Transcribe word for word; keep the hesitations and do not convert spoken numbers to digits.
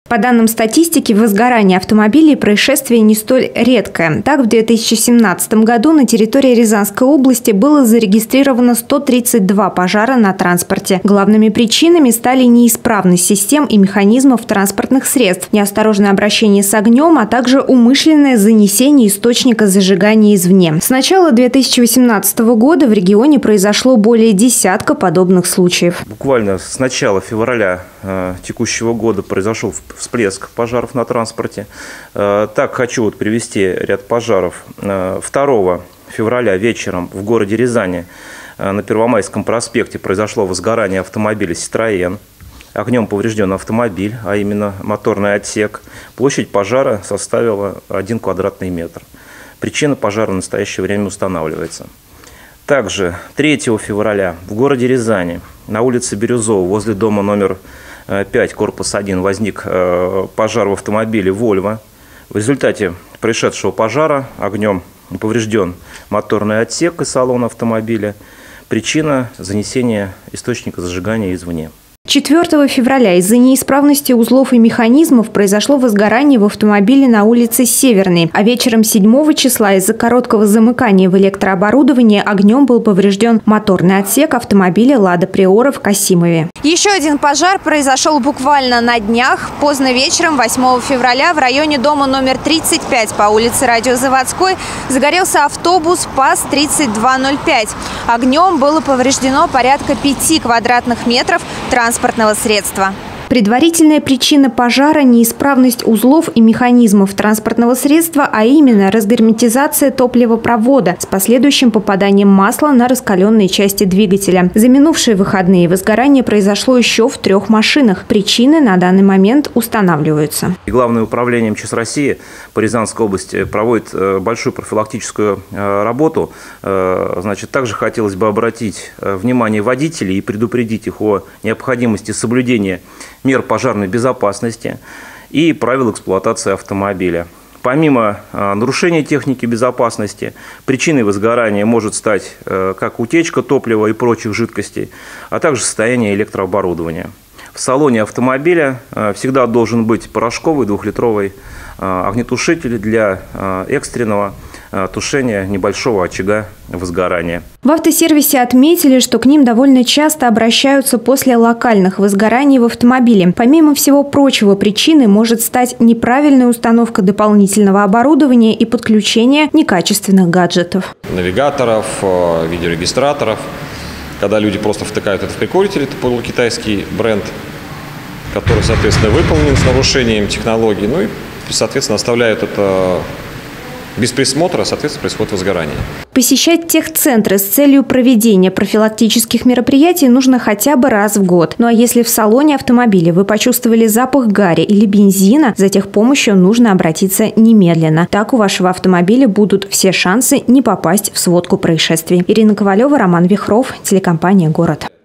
По данным статистики, возгорание автомобилей происшествие не столь редкое. Так, в две тысячи семнадцатом году на территории Рязанской области было зарегистрировано сто тридцать два пожара на транспорте. Главными причинами стали неисправность систем и механизмов транспортных средств, неосторожное обращение с огнем, а также умышленное занесение источника зажигания извне. С начала две тысячи восемнадцатого года в регионе произошло более десятка подобных случаев. Буквально с начала февраля э, текущего года произошел всплеск пожаров на транспорте. Э, так хочу вот привести ряд пожаров. Э, второго февраля вечером в городе Рязани э, на Первомайском проспекте произошло возгорание автомобиля «Citroën». Огнем поврежден автомобиль, а именно моторный отсек. Площадь пожара составила один квадратный метр. Причина пожара в настоящее время устанавливается. Также третьего февраля в городе Рязани на улице Бирюзова возле дома номер пять, корпус один, возник пожар в автомобиле «Вольво». В результате происшедшего пожара огнем поврежден моторный отсек и салон автомобиля. Причина – занесение источника зажигания извне. четвёртого февраля из-за неисправности узлов и механизмов произошло возгорание в автомобиле на улице Северной. А вечером седьмого числа из-за короткого замыкания в электрооборудовании огнем был поврежден моторный отсек автомобиля «Лада Приора» в Касимове. Еще один пожар произошел буквально на днях. Поздно вечером восьмого февраля в районе дома номер тридцать пять по улице Радиозаводской загорелся автобус ПАЗ тридцать два ноль пять. Огнем было повреждено порядка пяти квадратных метров транспортного средства. Предварительная причина пожара – неисправность узлов и механизмов транспортного средства, а именно разгерметизация топливопровода с последующим попаданием масла на раскаленные части двигателя. За минувшие выходные возгорание произошло еще в трех машинах. Причины на данный момент устанавливаются. Главное управление МЧС России по Рязанской области проводит большую профилактическую работу. Значит, также хотелось бы обратить внимание водителей и предупредить их о необходимости соблюдения мер пожарной безопасности и правил эксплуатации автомобиля. Помимо э, нарушения техники безопасности, причиной возгорания может стать э, как утечка топлива и прочих жидкостей, а также состояние электрооборудования. В салоне автомобиля э, всегда должен быть порошковый двухлитровый э, огнетушитель для э, экстренного э, тушения небольшого очага возгорания. В автосервисе отметили, что к ним довольно часто обращаются после локальных возгораний в автомобиле. Помимо всего прочего, причиной может стать неправильная установка дополнительного оборудования и подключение некачественных гаджетов. Навигаторов, видеорегистраторов. Когда люди просто втыкают это в прикуритель, это полукитайский бренд, который, соответственно, выполнен с нарушением технологий, ну и, соответственно, оставляют это без присмотра, соответственно, происходит возгорание. Посещать техцентры с целью проведения профилактических мероприятий нужно хотя бы раз в год. Ну а если в салоне автомобиля вы почувствовали запах гари или бензина, за техпомощью нужно обратиться немедленно. Так у вашего автомобиля будут все шансы не попасть в сводку происшествий. Ирина Ковалева, Роман Вихров, телекомпания «Город».